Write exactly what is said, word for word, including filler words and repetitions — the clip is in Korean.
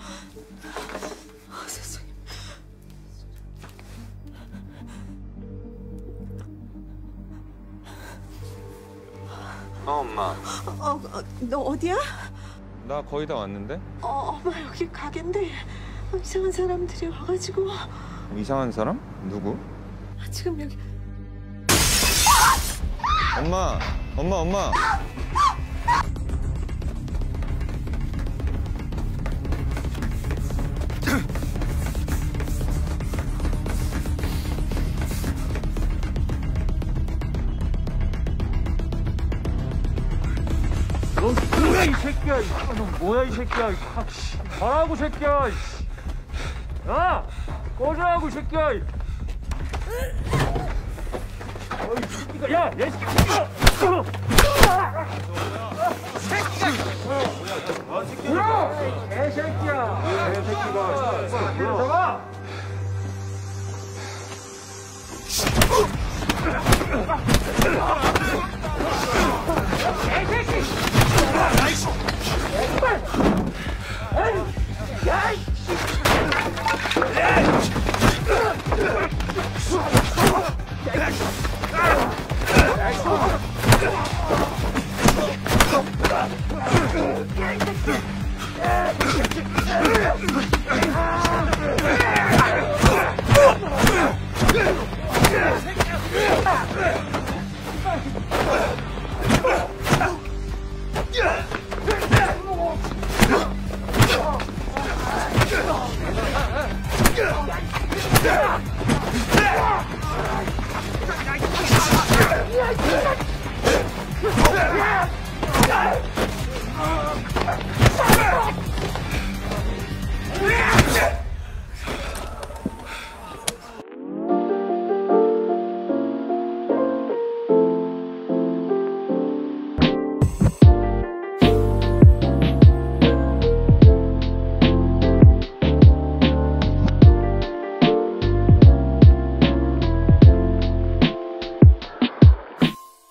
아, 세상에. 어, 엄마. 어, 어, 너 어디야? 나 거의 다 왔는데? 어, 엄마 여기 가게인데 어, 이상한 사람들이 와가지고. 이상한 사람? 누구? 아, 지금 여기. 엄마! 엄마, 엄마! 넌 뭐야 이 새끼야! 너 뭐야 이 새끼야! 가라고 새끼야! 야! 꺼져라고 새끼야! 어이 새끼가 야! 얘 새끼야! 새끼야! 개새끼야! 개새끼가! 들어가!